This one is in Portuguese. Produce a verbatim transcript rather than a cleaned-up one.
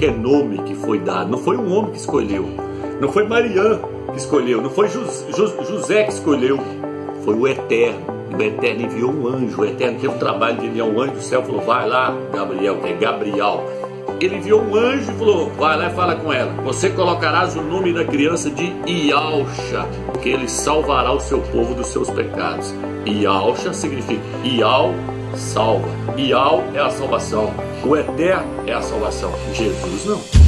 qualquer nome que foi dado, não foi um homem que escolheu, não foi Mariã que escolheu, não foi José que escolheu, foi o Eterno. O Eterno enviou um anjo, o Eterno teve o trabalho de enviar um anjo do céu, falou, vai lá, Gabriel, que é Gabriel. Ele enviou um anjo e falou, vai lá e fala com ela, você colocarás o nome da criança de Ialcha, porque ele salvará o seu povo dos seus pecados. Ialcha significa Ial salva, Ial é a salvação, o Eterno é a salvação, Jesus não.